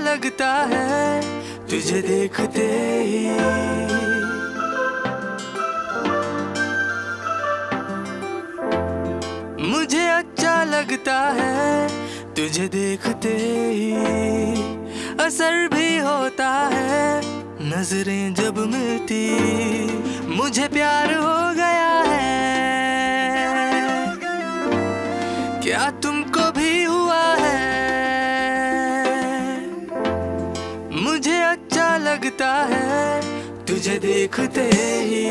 लगता है तुझे देखते ही। मुझे अच्छा लगता है तुझे देखते ही। असर भी होता है नजरें जब मिलती, मुझे प्यार हो गया है। क्या तुमको भी हुआ है? मुझे अच्छा लगता है तुझे देखते ही।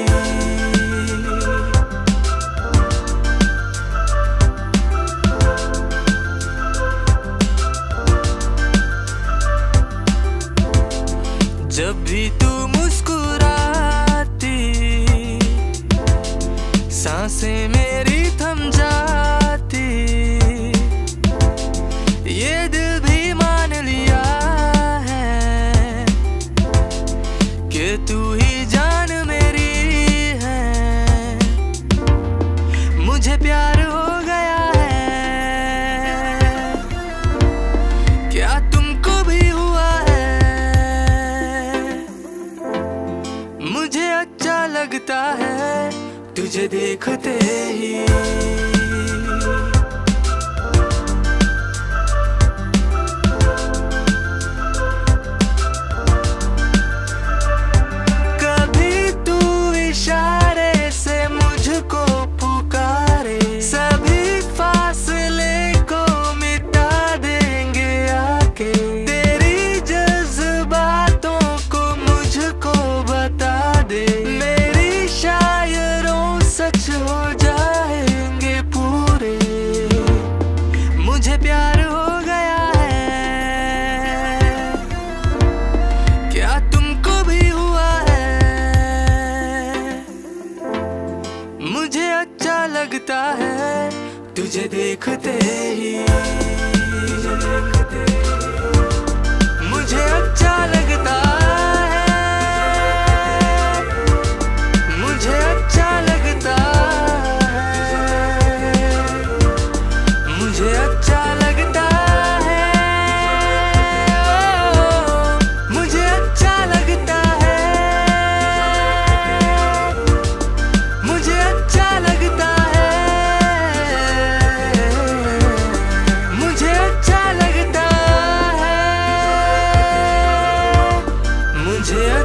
जब भी तू मुस्कुराती, सांसें मेरी थम जाती। ये दिल भी मान लिया है कि तू ही जान मेरी है। मुझे प्यार हो गया है। क्या तुमको भी हुआ है? मुझे अच्छा लगता है तुझे देखते ही। कभी तू इशारे से मुझको पुकारे, सभी फासले को मिटा देंगे आके। तेरी जज्बातों को मुझको बता दे, मेरी शायरों सच हो जाएंगे पूरे। मुझे प्यार हो गया है। क्या तुमको भी हुआ है? मुझे अच्छा लगता है तुझे देखते ही। मुझे अच्छा लगता है, मुझे अच्छा लगता है, मुझे अच्छा लगता है, मुझे अच्छा लगता है, मुझे अच्छा लगता है, मुझे अच्छा लगता है, मुझे